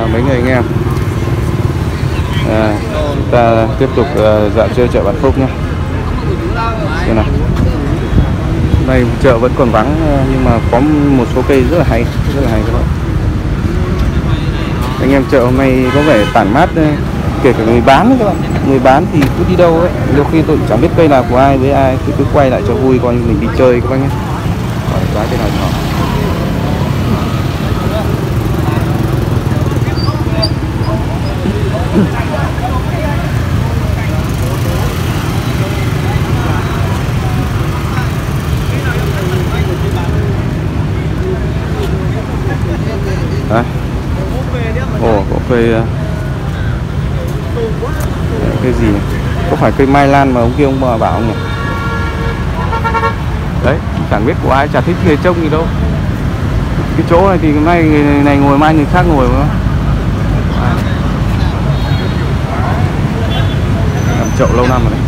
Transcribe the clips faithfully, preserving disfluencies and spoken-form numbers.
mấy người anh em. À, chúng ta tiếp tục uh, dạo chơi chợ Vạn Phúc nhé. Đây này. Hôm nay chợ vẫn còn vắng nhưng mà có một số cây rất là hay, rất là hay các bạn. Anh em chợ hôm nay có vẻ tản mát, kể cả người bán các bạn. Người bán thì cứ đi đâu ấy, nhiều khi tôi chẳng biết cây nào của ai với ai, thì cứ quay lại cho vui, coi như mình đi chơi các bác nhé. Giá thế nào cho họ. Đấy. Ồ, có cây cây gì này? Có phải cây mai lan mà ông kia ông bảo không nhỉ? Đấy, chẳng biết của ai, chả thích người trông gì đâu. Cái chỗ này thì hôm nay người này ngồi, mai người khác ngồi mà. Làm chậu lâu năm rồi đấy.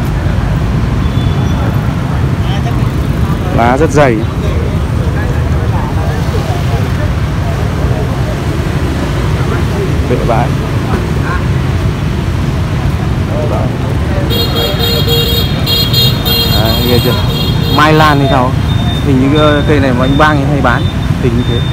Lá rất dày. Bệ bãi. À, nghe chưa? Mai lan hay sao? Hình như cây này mà anh Bang hay bán tình như thế.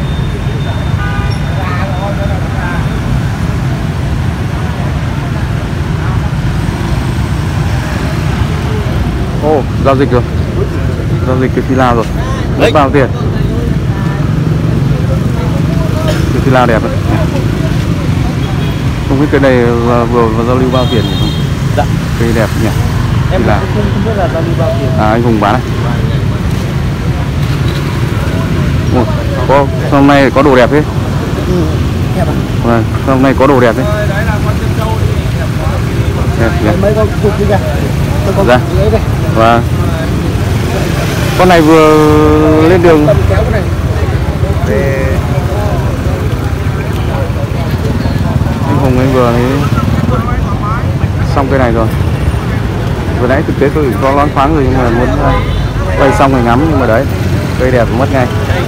Ồ, oh, giao dịch rồi. Giao dịch cái phi lao rồi. Mất bao tiền? Cái phi lao đẹp đấy. Không biết cái này vừa, vừa, vừa giao lưu bao tiền không? Dạ. Cây đẹp nhỉ? Em không, không biết là giao lưu bao tiền. À, anh Hùng bán này. Ủa, có, hôm nay có đồ đẹp thế? Ừ, đẹp à? Vâng, hôm nay có đồ đẹp đấy. Đẹp, đẹp. Mấy con cục đi kìa. Dạ. Vâng. Con này vừa lên đường. Anh Hùng anh vừa thấy xong cây này rồi. Vừa nãy thực tế tôi có loáng thoáng rồi nhưng mà muốn quay xong rồi ngắm, nhưng mà đấy, cây đẹp thì mất ngay.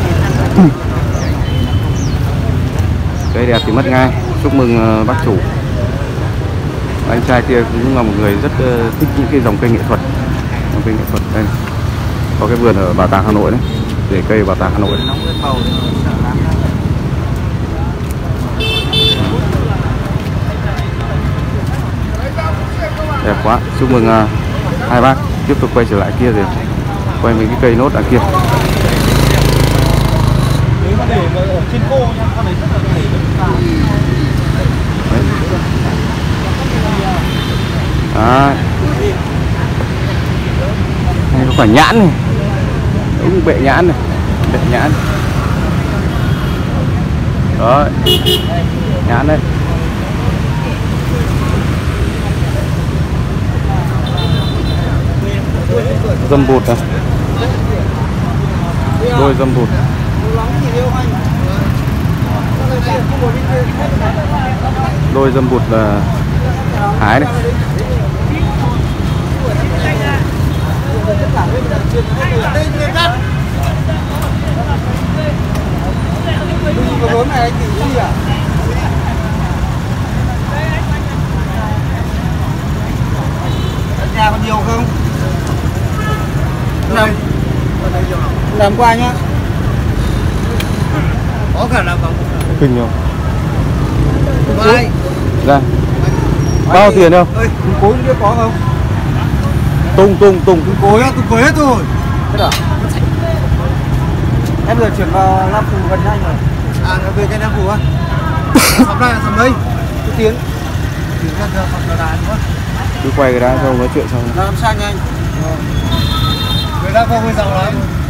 Cây đẹp thì mất ngay. Chúc mừng bác chủ. Anh trai kia cũng là một người rất uh, thích những cái dòng cây nghệ thuật. Dòng cây nghệ thuật đây. Có cái vườn ở Bảo tàng Hà Nội đấy. Để cây Bảo tàng Hà Nội đấy. Đẹp quá. Chúc mừng uh, hai bác. Tiếp tục quay trở lại kia rồi. Quay mấy cái cây nốt ở kia. Đấy. Đây có quả nhãn này. Đúng bệ nhãn này. Bệ nhãn. Đó. Nhãn đây. Dâm bụt à. Đôi dâm bụt. Đôi dâm bụt là hái này. Nhà còn nhiều không? Làm làm qua nhá. Có cả là Kinh không? Ai? Ra. Bao tiền đâu? Cối kia có không? Tung tung tung. Cối á, tung cối hết rồi. Thế à? Em vừa chuyển vào Nam Phù gần nhanh rồi. À, nó về cái Nam Phù á? Sắm lại sắm đây. Cứ tiến. Tiến ra giờ sắm là đài nữa. Cứ quay cái đã xong nói chuyện xong. Làm sao nhanh? Người ta không hơi giàu lắm.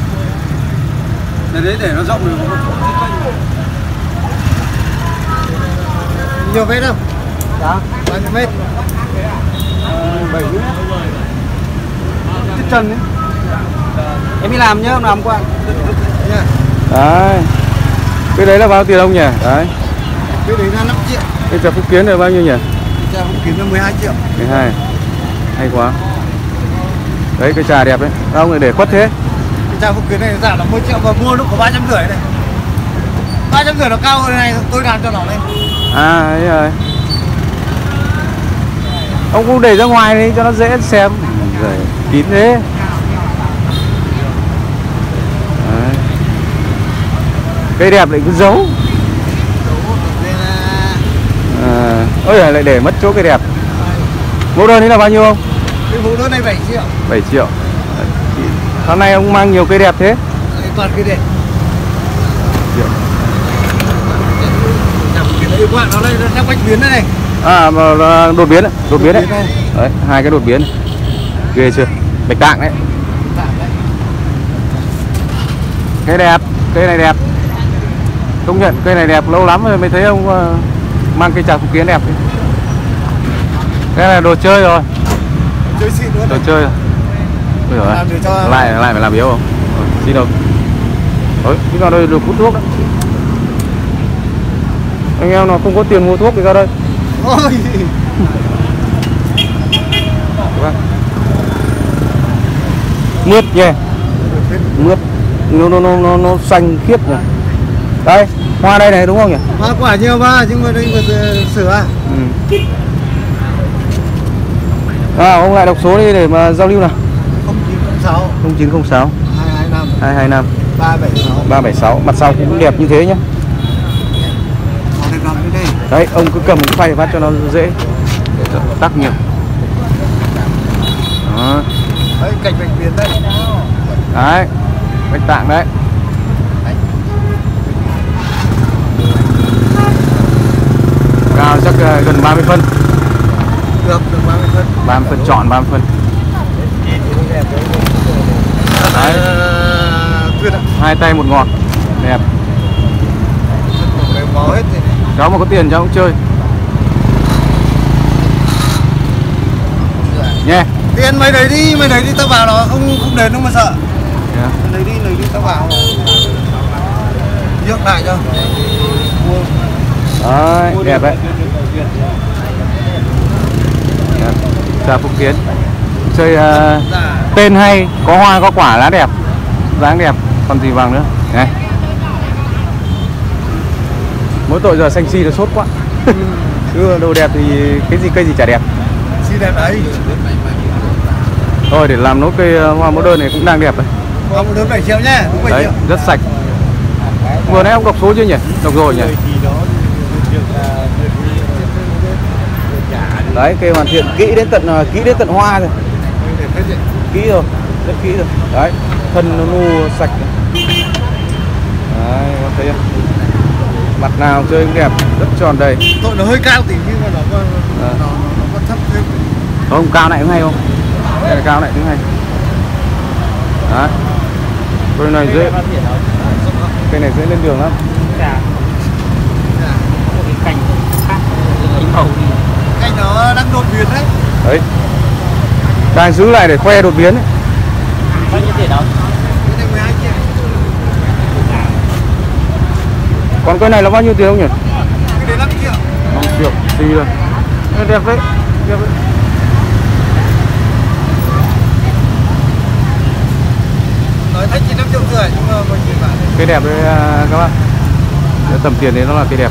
Để đấy để nó rộng rồi nó nhiều mét không? Dạ. Bao nhiêu mét? bảy mét. Cái trần đấy. Em đi làm nhá, không làm qua. Đấy. Cái đấy là bao tiền ông nhỉ? Đấy. Cái đấy là năm triệu. Cái trà Phúc Kiến là bao nhiêu nhỉ? Trà Phúc Kiến là mười hai triệu. mười hai. Hay quá. Đấy cái trà đẹp đấy. Sao ông lại để khuất thế? Cái trà Phúc Kiến này giả là một triệu và mua lúc có ba trăm rưỡi này. ba trăm rưỡi nó cao hơn này, tôi làm cho nó lên. À đấy rồi. Ông cũng để ra ngoài đi cho nó dễ xem. Rồi kín thế. Đấy. Cây đẹp lại cứ giấu. À, ôi lại để mất chỗ cây đẹp. Mẫu đơn ấy là bao nhiêu không? Cái mẫu đơn này bảy triệu. bảy triệu. Hôm nay ông mang nhiều cây đẹp thế? Toàn cây đẹp. Triệu. Cái đấy các bạn nó đây nó bách biến đây này. À mà đột biến đấy, đột biến đấy. Đấy, hai cái đột biến. Ghê chưa? Bạch tạng đấy. Cây đẹp, cây này đẹp. Công nhận cây này đẹp, lâu lắm rồi mới thấy ông uh, mang cây trà phúc kiến đẹp. Cái này đồ chơi rồi. Chơi xịn luôn. Đồ chơi rồi. Ôi giời ơi. Cho... Lại lại phải làm yếu không? Xin đâu. Ôi, cái vào đây được hút thuốc đấy. Anh em nó không có tiền mua thuốc thì ra đây. Ôi. Mướt nhé. Mướt. Nó nó nó nó, nó xanh khiếp nhỉ. Đây, hoa đây này đúng không nhỉ? Hoa quả nhiều ba, nhưng mà đây vừa sửa. Ừ. À, ông lại đọc số đi để mà giao lưu nào. không chín không sáu không chín không sáu hai hai năm hai hai năm ba bảy sáu ba bảy sáu. Mặt sau cũng đẹp như thế nhá. Đấy, ông cứ cầm cái phay phát cho nó dễ. Để cho nó tắc nhiều. Đó. Đấy, cạnh bệnh viện đấy. Đấy, bạch tạng đấy. Cao chắc uh, gần ba mươi phân. Được, được ba mươi phân. ba mươi phân trọn ba mươi phân. Đấy. Hai tay một ngọt. Đẹp. Cháu mà có tiền cháu cũng chơi. Nhé. Yeah. Tiền mày đẩy đi, mày đẩy đi tao vào nó không không đến đâu mà sợ. Yeah. Mày đẩy đi, đẩy đi tao vào. Nhượng lại cho. Đấy, đẹp đấy. Đẹp. Trà Phúc Kiến. Chơi uh, tên hay, có hoa có quả, lá đẹp, dáng đẹp, còn gì bằng nữa. Này. Mỗi tội giờ xanh xi nó sốt quá. Chứ đồ đẹp thì cái gì cây gì chả đẹp. Xi đẹp đấy. Thôi để làm nốt cây hoa mẫu đơn này cũng đang đẹp đấy. Hoa mẫu đơn bảy triệu nhá, đúng bảy đấy, triệu. Rất sạch. Vừa nãy ông đọc số chưa nhỉ? Đọc rồi nhỉ? Đấy, cây hoàn thiện kỹ đến tận kỹ đến tận hoa rồi. Kỹ rồi, rất kỹ rồi. Đấy, thân nó nu sạch. Đấy, có thấy không? Mặt nào chơi cũng đẹp, rất tròn đầy. Tội nó hơi cao tí nhưng mà nó có à. nó, nó có thấp thêm. Không, cao này cũng hay không? Đây là cao này cũng hay. Đấy. Cây này dễ. Cây này dễ lên đường lắm. Cành nó đang đột biến đấy. Đấy. Đang giữ lại để khoe đột biến ấy. Bao nhiêu tiền đâu? Cái này mười hai triệu. Còn cây này là bao nhiêu tiền không nhỉ? Cái đấy năm triệu. năm triệu. Đi rồi. Đẹp đấy. Đẹp đấy. Nói thấy chỉ năm triệu rưỡi nhưng mà mình chỉ bán. Cây đẹp đấy các bạn. Tầm tiền đấy nó là cây đẹp.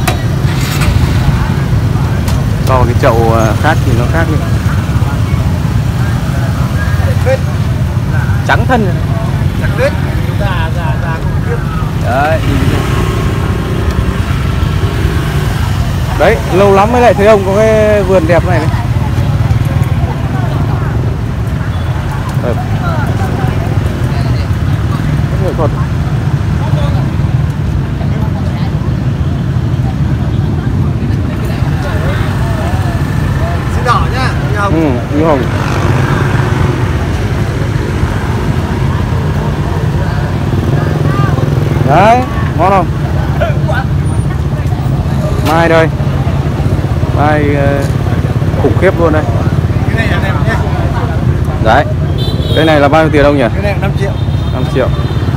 So với cái chậu khác thì nó khác đi. Trắng thân. Trắng đết. Già già già không biết. Đấy. Đấy, lâu lắm mới lại thấy ông có cái vườn đẹp này đấy. Đấy. Nghệ thuật. Xí đỏ nhá, như hồng. Ừ, như hồng. Đấy, ngon không? Mai đây. Mai uh, khủng khiếp luôn đây. Cái này là đẹp nhá. Đấy. Cái này là bao nhiêu tiền ông nhỉ? Cái này là năm triệu. năm triệu.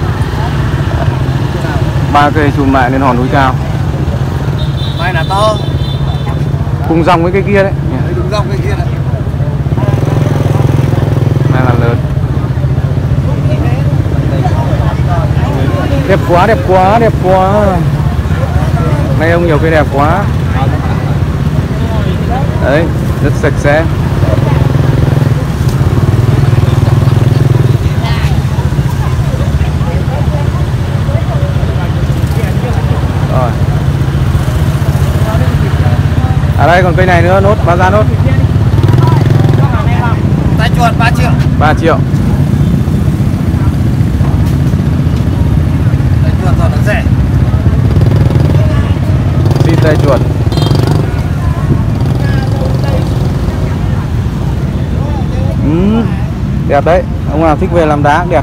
Ba cây chùm lại lên hòn núi cao. Mai là to. Cùng dòng với cái kia đấy. Đấy, đúng dòng cái kia đấy. Mai là lớn. Đẹp quá, đẹp quá, đẹp quá. Nay ông nhiều cây đẹp quá. Đấy, rất sạch sẽ. Rồi. À đây còn cây này nữa, nốt, bán giá nốt. Tai chuột ba triệu. ba triệu. Tai chuột rồi nó rẻ. Xin tai chuột. Ừ, đẹp đấy. Ông nào thích về làm đá cũng đẹp.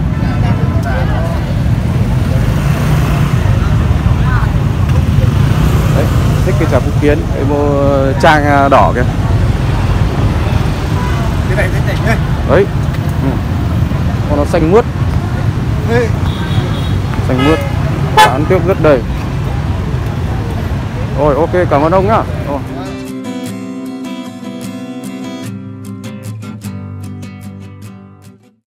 Đấy, thích cái trà phúc kiến, cái mô trang đỏ kìa. Cái này cái này. Đấy. Ừ. Còn nó xanh mướt. Ê. Xanh mướt. Bán tiếp rất đầy. Rồi ok, cảm ơn ông nhá. Rồi.